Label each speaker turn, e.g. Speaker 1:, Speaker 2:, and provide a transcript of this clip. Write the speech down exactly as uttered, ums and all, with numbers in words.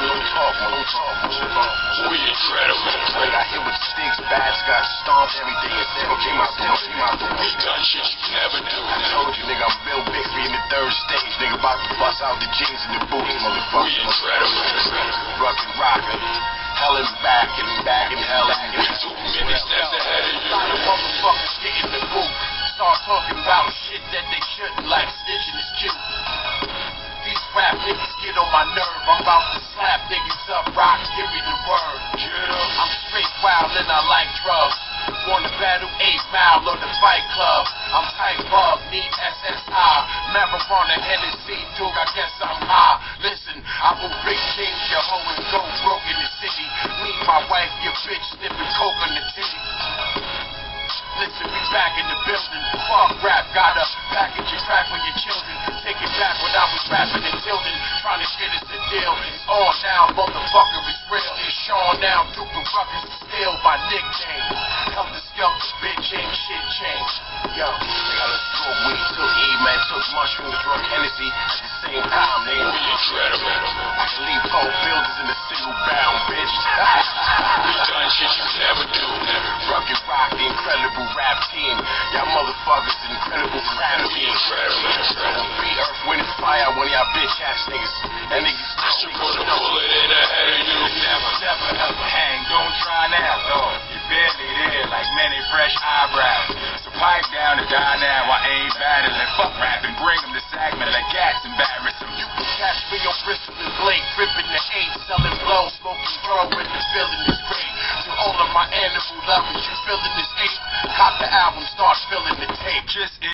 Speaker 1: don't talk, man, don't talk, man.
Speaker 2: We incredible.
Speaker 1: When I hit with sticks, bats got stomped, everything, and still came out there, came out there.
Speaker 2: We done shit you never do.
Speaker 1: I told you, nigga, I'm Bill Bixby in the third stage, nigga, about to bust out the jeans and the boots, motherfucker.
Speaker 2: We incredible.
Speaker 1: Rockin' rockin', hell and back and back and hell and
Speaker 2: We too many steps ahead of you.
Speaker 1: A lot of motherfuckers get in the booth, start talking about shit that they shouldn't, like snitching is cute. These rap niggas get on my nerve, I'm about to slap niggas up, rock, give me the word. I'm straight wild and I like drugs. Wanna battle eight mile on the fight club. I'm tight bug, need S S I. Marijuana, Hennessy, too, I guess I'm high. Listen, I will big change your hoe and go broke in the city. Me, my wife, your bitch, sniffing coke in the titty. Listen, we back in the building. Fuck rap, gotta package your crack for your children. Take it back when I was rapping in Tilden, trying to get us a deal. It's all now, motherfucker, it's real. It's Sean now, Duke the Ruckus is still my nickname. Come to skunk, bitch, ain't shit changed. Yo, nigga, let's go. We took E, man, took mushrooms, drunk Hennessy at the same time, nigga.
Speaker 2: We incredible.
Speaker 1: I can leave whole buildings in a single bound, bitch.
Speaker 2: We done shit you never do.
Speaker 1: Rugged Rock, the incredible rap team. Y'all motherfuckers, the incredible crap
Speaker 2: We
Speaker 1: team.
Speaker 2: incredible.
Speaker 1: Be Earth, Wind, and Fire, one of y'all bitch ass niggas. That niggas
Speaker 2: I should put a bullet in ahead of you.
Speaker 1: never, never, ever
Speaker 3: Hang, don't try now, dog. You barely there, like many fresh eyebrows. So pipe down and die now, I ain't battling. Fuck rapping, bring them to Sagman like cats, embarrass them.
Speaker 1: You can catch me on Bristol and Blake, ripping the eight, selling blow, smoking throw, and the feeling is great. To all of my animal lovers, you feeling this eight? Cop the album, start feeling the tape.
Speaker 3: Just